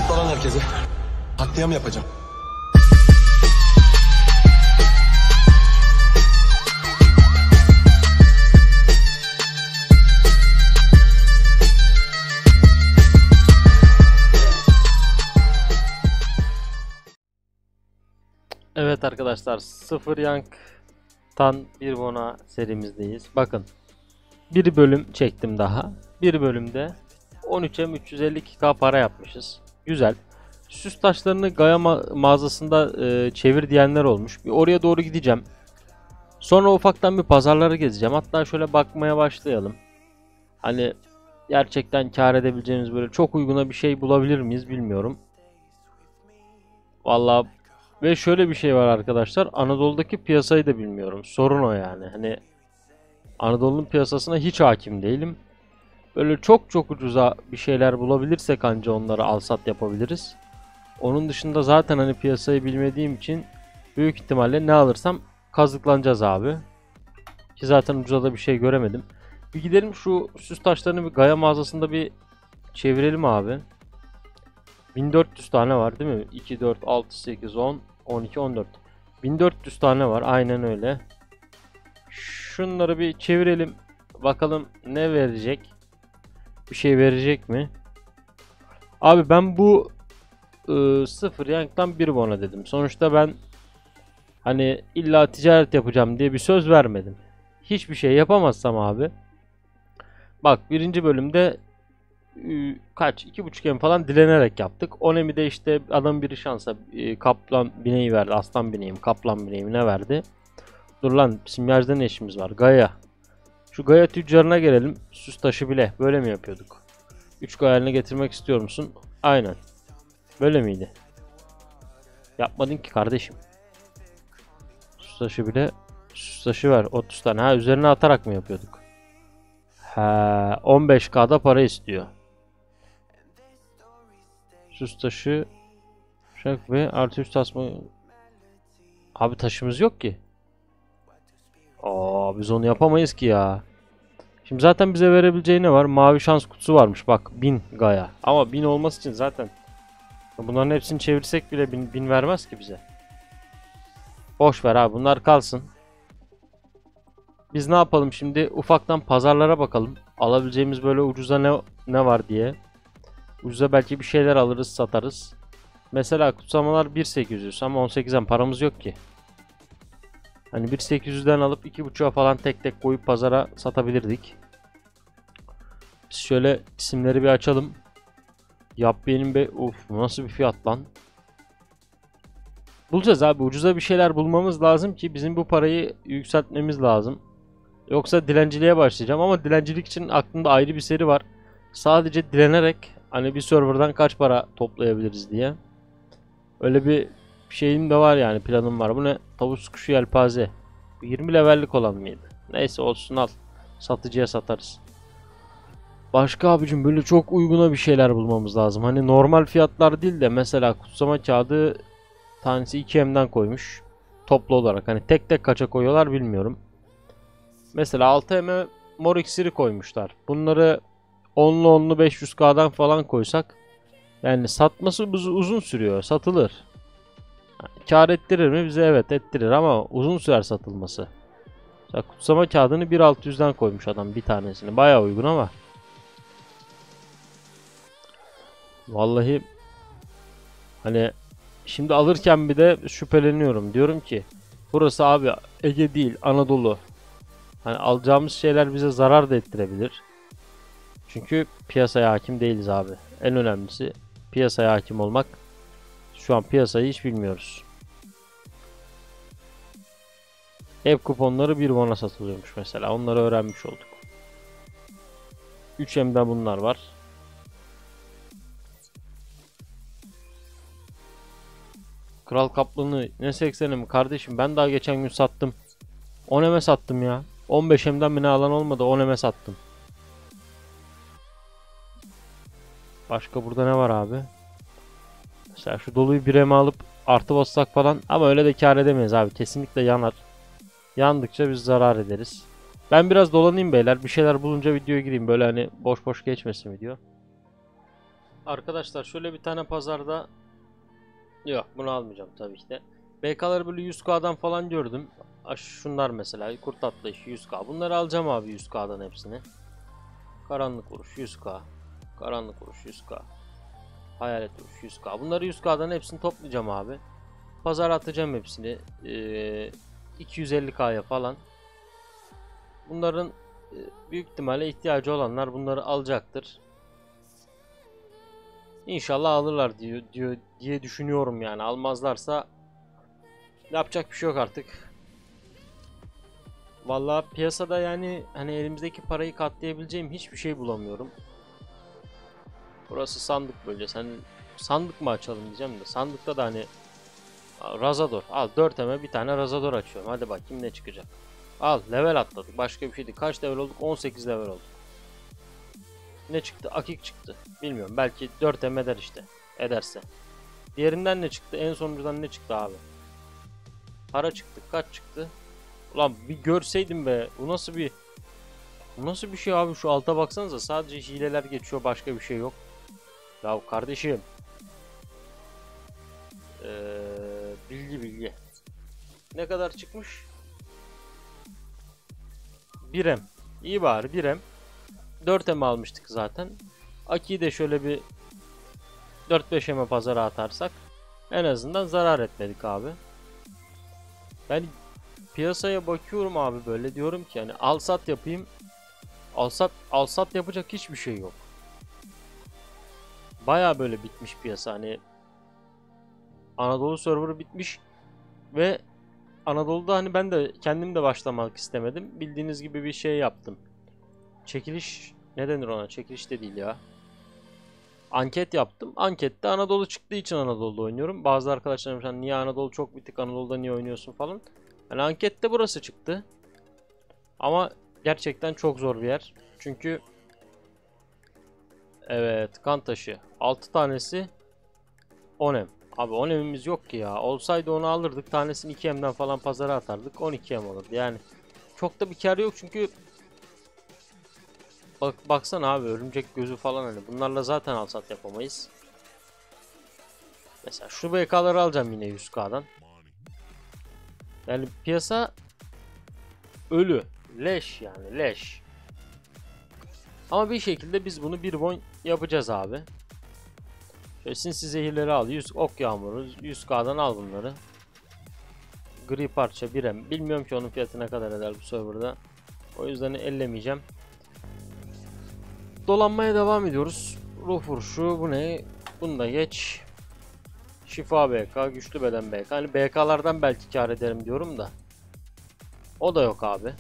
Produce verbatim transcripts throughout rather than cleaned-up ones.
Topla lan herkese. Katliam yapacağım. Evet arkadaşlar, Sıfır Yank'tan bir Bona serimizdeyiz. Bakın, bir bölüm çektim daha. Bir bölümde on üç M üç yüz elli iki K para yapmışız. Güzel. Süs taşlarını Gaia ma mağazasında e, çevir diyenler olmuş. Bir oraya doğru gideceğim. Sonra ufaktan bir pazarları gezeceğim. Hatta şöyle bakmaya başlayalım. Hani gerçekten kar edebileceğimiz böyle çok uyguna bir şey bulabilir miyiz bilmiyorum. Vallahi. Ve şöyle bir şey var arkadaşlar. Anadolu'daki piyasayı da bilmiyorum. Sorun o yani. Hani Anadolu'nun piyasasına hiç hakim değilim. Böyle çok çok ucuza bir şeyler bulabilirsek anca onları alsat yapabiliriz. Onun dışında zaten hani piyasayı bilmediğim için büyük ihtimalle ne alırsam kazıklanacağız abi. Ki zaten ucuza da bir şey göremedim. Bir gidelim şu süs taşlarını bir Gaia mağazasında bir çevirelim abi. bin dört yüz tane var değil mi? iki, dört, altı, sekiz, on, on iki, on dört. bin dört yüz tane var. Aynen öyle. Şunları bir çevirelim. Bakalım ne verecek? Bir şey verecek mi? Abi ben bu ıı, Sıfır Yank'tan bir Bona dedim. Sonuçta ben hani illa ticaret yapacağım diye bir söz vermedim. Hiçbir şey yapamazsam abi. Bak birinci bölümde kaç iki buçuk M falan dilenerek yaptık. on M'i de işte adam biri şansa e, kaplan bineği verdi. Aslan bineğim, kaplan bineğim ne verdi? Dur lan, simyacda ne işimiz var? Gaia. Şu Gaia tüccarına gelelim. Süs taşı bile. Böyle mi yapıyorduk? üç Gaia haline getirmek istiyor musun? Aynen. Böyle miydi? Yapmadın ki kardeşim. Süs taşı bile. Süs taşı ver. otuz tane. Ha, üzerine atarak mı yapıyorduk? Ha, on beş K'da para istiyor. Süs taşı şak ve artı üç tasma. Abi taşımız yok ki. Aa, biz onu yapamayız ki ya. Şimdi zaten bize verebileceği ne var? Mavi şans kutusu varmış. Bak bin Gaia. Ama bin olması için zaten bunların hepsini çevirsek bile bin, bin vermez ki bize. Boş ver abi, bunlar kalsın. Biz ne yapalım şimdi? Ufaktan pazarlara bakalım. Alabileceğimiz böyle ucuza ne, ne var diye. Ucuza belki bir şeyler alırız, satarız. Mesela kutsamalar bin sekiz yüz ama on sekizden paramız yok ki. Hani bin sekiz yüzden alıp iki buçuğa falan tek tek koyup pazara satabilirdik. Biz şöyle isimleri bir açalım. Yapbenim be, uf nasıl bir fiyat lan. Bulacağız abi, ucuza bir şeyler bulmamız lazım ki bizim bu parayı yükseltmemiz lazım. Yoksa dilenciliğe başlayacağım ama dilencilik için aklımda ayrı bir seri var. Sadece dilenerek hani bir serverdan kaç para toplayabiliriz diye. Öyle bir şeyim de var yani, planım var. Bu ne? Tavus kuşu yelpaze. yirmi levellik olan mıydı? Neyse olsun, al. Satıcıya satarız. Başka abicim böyle çok uyguna bir şeyler bulmamız lazım. Hani normal fiyatlar değil de mesela kutsama kağıdı tanesi iki M'den koymuş. Toplu olarak hani tek tek kaça koyuyorlar bilmiyorum. Mesela altı M'e mor iksiri koymuşlar. Bunları onlu onlu beş yüz K'dan falan koysak yani satması uzun sürüyor. Satılır. Kar ettirir mi? Bize evet ettirir ama uzun sürer satılması. Mesela kutsama kağıdını bin altı yüzden koymuş adam bir tanesini. Bayağı uygun ama. Vallahi hani şimdi alırken bir de şüpheleniyorum. Diyorum ki burası abi Ege değil, Anadolu. Hani alacağımız şeyler bize zarar da ettirebilir. Çünkü piyasaya hakim değiliz abi. En önemlisi piyasaya hakim olmak. Şu an piyasayı hiç bilmiyoruz. Ev kuponları bir Bona satılıyormuş mesela. Onları öğrenmiş olduk. üç M'den bunlar var. Kral kaplanı ne sekseni mi kardeşim, ben daha geçen gün sattım. on M'e sattım ya. on beş M'den bile alan olmadı, on M'e sattım. Başka burada ne var abi? Mesela şu doluyu bir M'e alıp artı bassak falan ama öyle de kar edemeyiz abi. Kesinlikle yanar. Yandıkça biz zarar ederiz. Ben biraz dolanayım beyler. Bir şeyler bulunca videoya gireyim. Böyle hani boş boş geçmesin video. Arkadaşlar şöyle bir tane pazarda, yok bunu almayacağım tabii ki de. B K'ları böyle yüz K'dan falan gördüm. Aş- Şunlar mesela kurt atlayışı yüz K. Bunları alacağım abi, yüz K'dan hepsini. Karanlık vuruş yüz K. Karanlık vuruş yüz K. Hayalet vuruş yüz K. Bunları yüz K'dan hepsini toplayacağım abi. Pazara atacağım hepsini. Ee, iki yüz elli K'ya falan. Bunların e, büyük ihtimalle ihtiyacı olanlar bunları alacaktır. İnşallah alırlar diyor, diyor diye düşünüyorum yani. Almazlarsa yapacak bir şey yok artık. Vallahi piyasada yani hani elimizdeki parayı katlayabileceğim hiçbir şey bulamıyorum. Burası sandık bölgesi. Hani sandık mı açalım diyeceğim de. Sandıkta da hani Razador. Al dört eme bir tane Razador açıyorum. Hadi bakayım ne çıkacak. Al level atladık. Başka bir şey değil. Kaç level olduk? on sekiz level olduk. Ne çıktı? Akik çıktı. Bilmiyorum. Belki dört eme eder işte. Ederse. Diğerinden ne çıktı? En sonuncudan ne çıktı abi? Para çıktı. Kaç çıktı? Ulan bir görseydim be. Bu nasıl bir bu nasıl bir şey abi? Şu alta baksanıza. Sadece hileler geçiyor. Başka bir şey yok. Ya kardeşim. Ee, bilgi bilgi. Ne kadar çıkmış? bir em. İyi bari bir em. dört em almıştık zaten. Aki'yi de şöyle bir dört beş eme pazara atarsak en azından zarar etmedik abi. Yani piyasaya bakıyorum abi, böyle diyorum ki yani al sat yapayım. Al sat, al sat yapacak hiçbir şey yok. Baya böyle bitmiş piyasa, hani Anadolu serverı bitmiş ve Anadolu'da hani ben de kendim de başlamak istemedim. Bildiğiniz gibi bir şey yaptım. Çekiliş ne denir ona? Çekiliş de değil ya. Anket yaptım. Ankette Anadolu çıktığı için Anadolu'da oynuyorum. Bazı arkadaşlarım sen niye Anadolu çok bitik, Anadolu'da niye oynuyorsun falan. Yani ankette burası çıktı. Ama gerçekten çok zor bir yer. Çünkü evet, kan taşı altı tanesi on em. Abi on emimiz yok ki ya. Olsaydı onu alırdık. Tanesini iki emden falan pazara atardık. on iki em olurdu. Yani çok da bir kar yok çünkü bak baksana abi, örümcek gözü falan, hani bunlarla zaten alsat yapamayız. Mesela şu B K'ları alacağım yine yüz K'dan. Yani piyasa ölü. Leş yani leş. Ama bir şekilde biz bunu bir won yapacağız abi. Şöyle sinsi zehirleri al. yüz ok yağmuru. yüz K'dan al bunları. Gri parça bir em. Bilmiyorum ki onun fiyatı ne kadar eder bu serverda. O yüzden ellemeyeceğim. Dolanmaya devam ediyoruz. Ruh vuruşu bu ne? Bunu da geç. Şifa B K, güçlü beden B K. Hani B K'lardan belki kar ederim diyorum da. O da yok abi.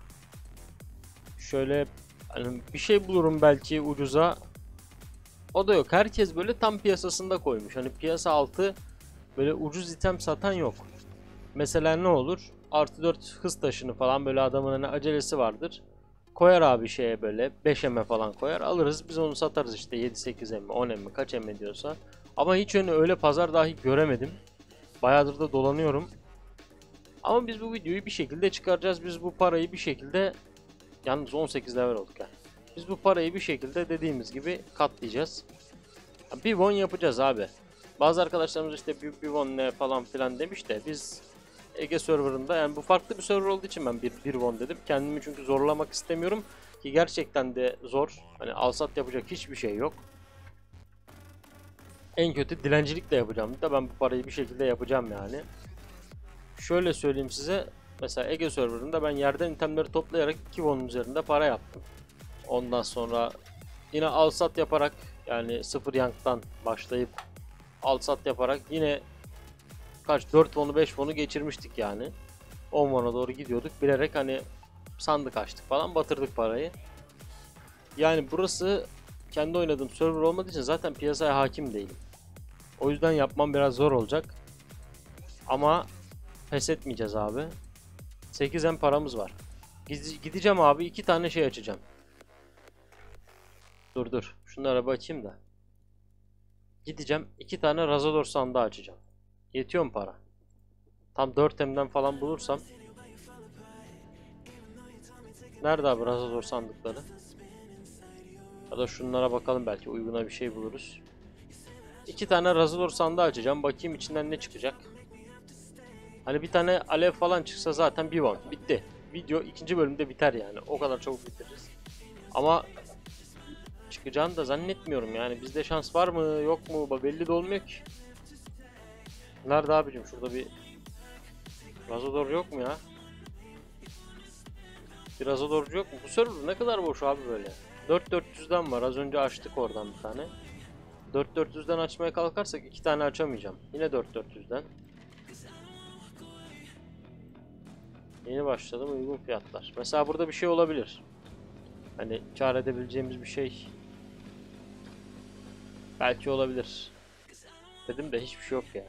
Şöyle hani bir şey bulurum belki ucuza. O da yok. Herkes böyle tam piyasasında koymuş. Hani piyasa altı böyle ucuz item satan yok. Mesela ne olur? Artı dört hız taşını falan, böyle adamın hani acelesi vardır. Koyar abi şeye böyle beş eme falan koyar. Alırız biz onu, satarız işte yedi sekiz eme, on eme, kaç eme diyorsa. Ama hiç öyle, öyle pazar dahi göremedim. Bayağıdır da dolanıyorum. Ama biz bu videoyu bir şekilde çıkaracağız. Biz bu parayı bir şekilde, yalnız on sekiz level olduk yani. Biz bu parayı bir şekilde dediğimiz gibi katlayacağız. Bir won yapacağız abi. Bazı arkadaşlarımız işte bir, bir won ne falan filan demiş de biz Ege serverında, yani bu farklı bir server olduğu için ben bir, bir won dedim. Kendimi çünkü zorlamak istemiyorum ki gerçekten de zor. Hani alsat yapacak hiçbir şey yok. En kötü dilencilik de yapacağım da ben bu parayı bir şekilde yapacağım yani. Şöyle söyleyeyim size. Mesela Ege serverında ben yerden itemleri toplayarak iki won'un üzerinde para yaptım. Ondan sonra yine alsat yaparak, yani sıfır yanktan başlayıp alsat yaparak yine kaç dört won'u beş won'u geçirmiştik yani. on won'a doğru gidiyorduk. Bilerek hani sandık açtık falan, batırdık parayı. Yani burası kendi oynadığım server olmadığı için zaten piyasaya hakim değilim. O yüzden yapmam biraz zor olacak. Ama pes etmeyeceğiz abi. sekiz em paramız var. Gideceğim abi, iki tane şey açacağım. Dur dur. Şunlara bakayım da. Gideceğim, iki tane Razador sandığı açacağım. Yetiyor mu para? Tam dört emden falan bulursam. Nerede abi Razador sandıkları? Ya da şunlara bakalım, belki uyguna bir şey buluruz. İki tane Razor sandığı açacağım. Bakayım içinden ne çıkacak. Hani bir tane alev falan çıksa zaten bir won. Bitti. Video ikinci bölümde biter yani. O kadar çabuk bitiririz. Ama çıkacağını da zannetmiyorum yani. Bizde şans var mı yok mu belli de olmuyor ki. Nerede abicim? Şurada bir Razodor yok mu ya? Bir Razodorcu yok mu? Bu server ne kadar boş abi böyle. dört bin dört yüzden var. Az önce açtık oradan bir tane. dört bin dört yüzden açmaya kalkarsak iki tane açamayacağım. Yine dört bin dört yüzden. Yeni başladım, uygun fiyatlar. Mesela burada bir şey olabilir. Hani kar edebileceğimiz bir şey belki olabilir. Dedim de hiçbir şey yok ya.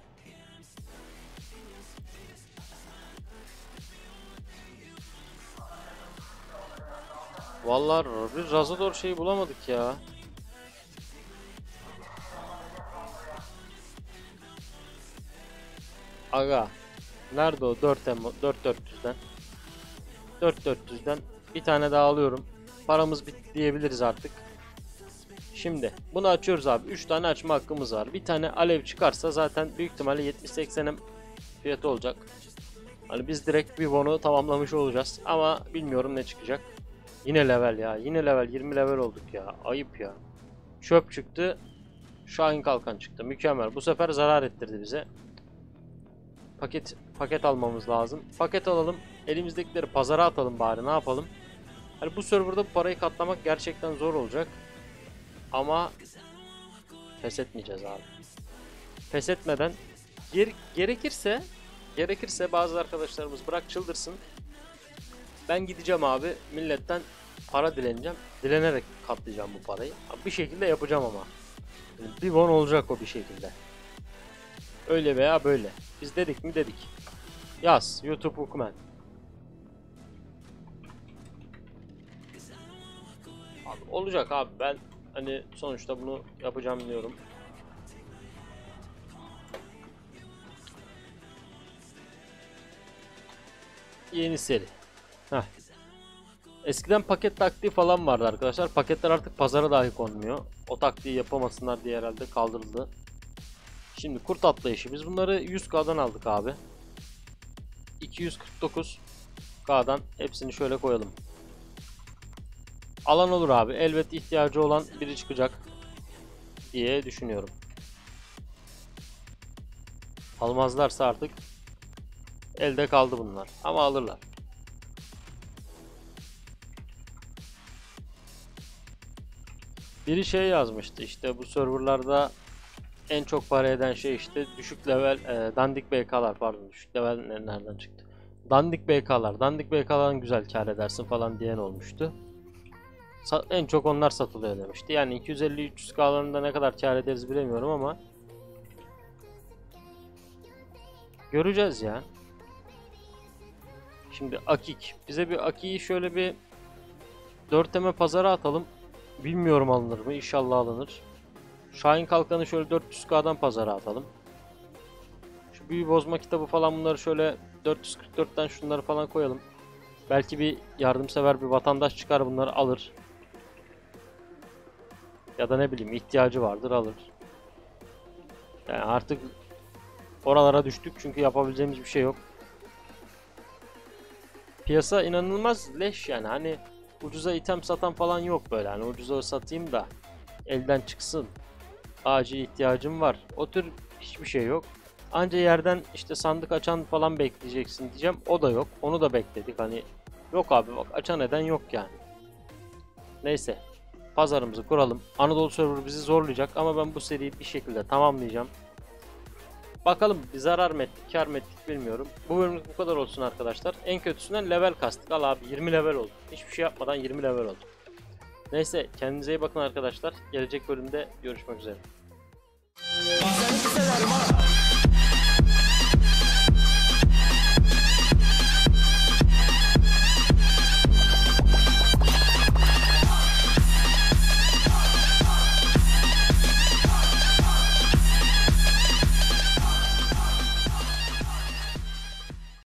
Vallahi bir Razodor şeyi bulamadık ya. Aga. Nerede o? dört bin dört yüzden. dört bin dört yüzden bir tane daha alıyorum. Paramız bitti diyebiliriz artık. Şimdi bunu açıyoruz abi. üç tane açma hakkımız var. Bir tane alev çıkarsa zaten büyük ihtimalle yetmiş seksen fiyatı olacak. Hani biz direkt bir won'u tamamlamış olacağız. Ama bilmiyorum ne çıkacak. Yine level ya. Yine level. yirmi level olduk ya. Ayıp ya. Çöp çıktı. Şahin kalkan çıktı. Mükemmel. Bu sefer zarar ettirdi bize. Paket paket almamız lazım. Paket alalım. Elimizdekileri pazara atalım bari. Ne yapalım? Hani bu serverda bu parayı katlamak gerçekten zor olacak. Ama pes etmeyeceğiz abi. Pes etmeden ger gerekirse gerekirse bazı arkadaşlarımız bırak çıldırsın. Ben gideceğim abi milletten para dileneceğim. Dilenerek katlayacağım bu parayı. Bir şekilde yapacağım ama. Yani bir won olacak o bir şekilde. Öyle veya böyle. Biz dedik mi dedik. Yaz YouTube Hukmen. Abi olacak abi, ben hani sonuçta bunu yapacağım diyorum. Yeni seri. Heh. Eskiden paket taktiği falan vardı arkadaşlar. Paketler artık pazara dahi konmuyor. O taktiği yapamasınlar diye herhalde kaldırıldı. Şimdi kurt atlayışı. Biz bunları yüz K'dan aldık abi. iki yüz kırk dokuz K'dan hepsini şöyle koyalım. Alan olur abi. Elbet ihtiyacı olan biri çıkacak diye düşünüyorum. Almazlarsa artık elde kaldı bunlar. Ama alırlar. Biri şey yazmıştı işte, bu serverlarda en çok para eden şey işte düşük level e, dandik B K'lar, pardon düşük level ne, nereden çıktı? Dandik B K'lar. Dandik B K'lardan güzel kar edersin falan diyen olmuştu. Sa en çok onlar satılıyor demişti. Yani iki yüz elli üç yüz K'larında ne kadar kar ederiz bilemiyorum ama göreceğiz ya. Şimdi Akik. Bize bir Akik'i şöyle bir dört eme pazara atalım. Bilmiyorum alınır mı? İnşallah alınır. Şahin kalkanı şöyle dört yüz K'dan pazara atalım. Şu büyü bozma kitabı falan, bunları şöyle dört yüz kırk dörtten şunları falan koyalım. Belki bir yardımsever bir vatandaş çıkar, bunları alır. Ya da ne bileyim ihtiyacı vardır, alır. Yani artık oralara düştük çünkü yapabileceğimiz bir şey yok. Piyasa inanılmaz leş yani, hani ucuza item satan falan yok böyle, hani ucuza satayım da elden çıksın, acil ihtiyacım var, o tür hiçbir şey yok. Anca yerden işte sandık açan falan bekleyeceksin diyeceğim, o da yok, onu da bekledik, hani yok abi, bak açan eden yok yani. Neyse, pazarımızı kuralım. Anadolu server bizi zorlayacak ama ben bu seriyi bir şekilde tamamlayacağım. Bakalım bir zarar mı ettik, kar mı ettik bilmiyorum. Bu bölümlük bu kadar olsun arkadaşlar. En kötüsünden level kastık. Al abi, yirmi level oldu. Hiçbir şey yapmadan yirmi level oldu. Neyse, kendinize iyi bakın arkadaşlar. Gelecek bölümde görüşmek üzere.